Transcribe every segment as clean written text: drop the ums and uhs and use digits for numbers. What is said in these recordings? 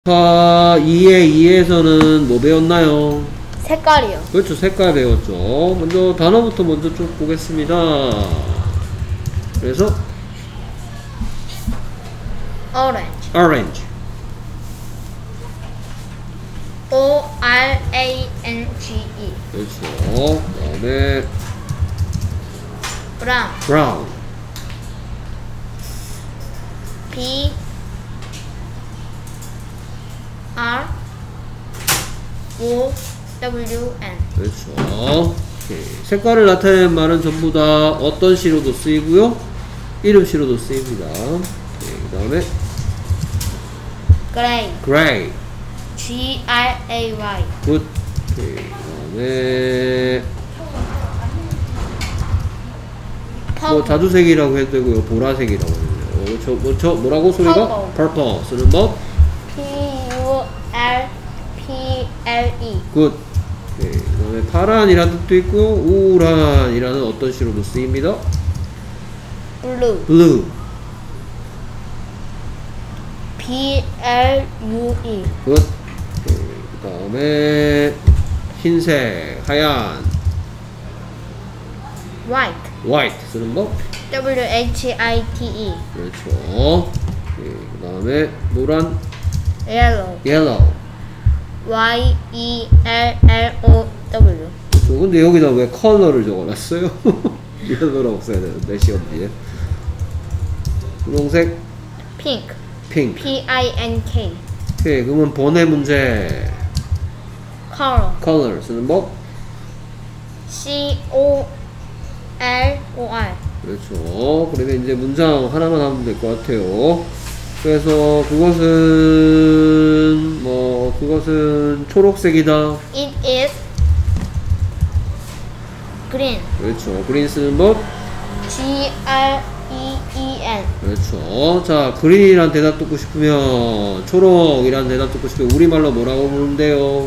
자, 2에서는 뭐 배웠나요? 색깔이요. 그렇죠. 색깔 배웠죠. 먼저 단어부터 먼저 쭉 보겠습니다. 그래서 orange. orange. O-R-A-N-G-E. 그렇죠. 그 다음에 brown. brown. B R O W N. 그렇죠. 오케이. 색깔을 나타내는 말은 전부 다 어떤 시로도 쓰이고요. 이름시로도 쓰입니다. 그 다음에 gray. gray. G R A Y. 굿. 오케이. 그 다음에 뭐 자주색이라고 해도 되고요. 보라색이라고 해도 돼요. 뭐라고 소리가? purple. 쓰는 법? P-U-R-P-L-E. 굿. 오케이. 그 다음에 파란이라는 뜻도 있고 우울한이라는 어떤 시로도 쓰입니다. blue. blue. B-L-U-E. 굿. 오케이. 그 다음에 흰색, 하얀, white. white 쓰는 법? W-H-I-T-E. 그렇죠. 오케이. 그 다음에 노란, yellow. yellow. Y-E-L-L-O-W. 그렇죠. 근데 여기다 왜 컬러를 적어놨어요? yellow라고 써야 되는데 시험 뒤에. 분홍색, pink. pink. P-I-N-K. 오케이. 그러면 번외 문제. color. color 쓰는 법? C-O-L-O-R. 그렇죠. 그러면 이제 문장 하나만 하면 될 것 같아요. 그래서 그것은 초록색이다. It is green. 그렇죠. green 쓰는 법? G-R-E-E-N. 그렇죠. 자, green이란 대답 듣고 싶으면, 초록이란 대답 듣고 싶으면 우리말로 뭐라고 부르면 돼요?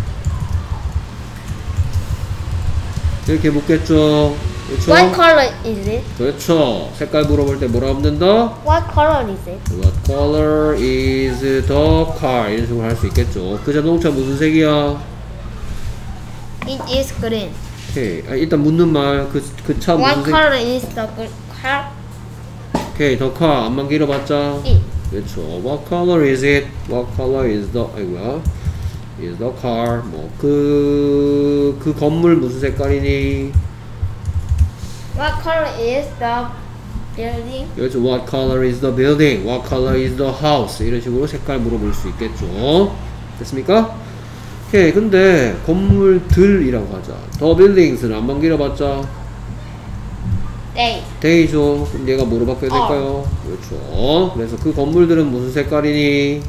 이렇게 묻겠죠. 그렇죠? What color is it? 그렇죠. 색깔 물어볼 때 뭐라 하면 된다? What color is it? What color is the car? 이런 식으로 할 수 있겠죠. 그 자동차 무슨 색이야? It is green. 오케이. 일단 묻는 말, 그 차 무슨 What 색? color is the car? 오케이. the car. 안만 길어봤자? It. 그렇죠. What color is it? What color is the, is the car? 그 건물 무슨 색깔이니? What color is the building? 그렇죠. What color is the building? What color is the house? 이런 식으로 색깔 물어볼 수 있겠죠. 됐습니까? 오케이. 근데 건물들이라고 하자. The buildings는 안만 길어봤자? Day. day죠. 그럼 얘가 뭐로 바뀌어야 될까요? 그렇죠. 그래서 그 건물들은 무슨 색깔이니?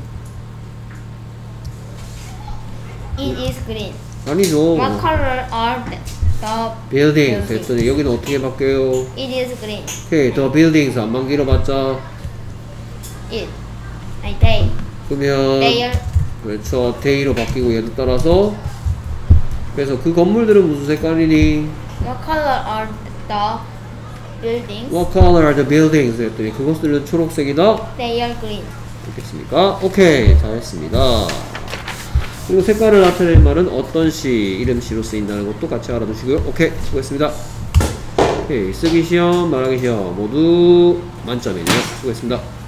It is green. 아니죠. What color are the buildings 했더니 여기는 어떻게 바뀌어요? It is green. 오케이. the buildings 안만 길어봤자? It. Day. 그러면 Day. 그렇죠. day로 바뀌고 얘를 따라서 그래서 그 건물들은 무슨 색깔이니? What color are the buildings? What color are the buildings? 했더니 그것들은 초록색이다. They are green. 됐습니까? 오케이. 잘했습니다. 그리고 색깔을 나타내는 말은 어떤 시, 이름시로 쓰인다는 것도 같이 알아두시고요. 오케이. 수고했습니다. 오케이. 쓰기 시험, 말하기 시험 모두 만점이네요. 수고했습니다.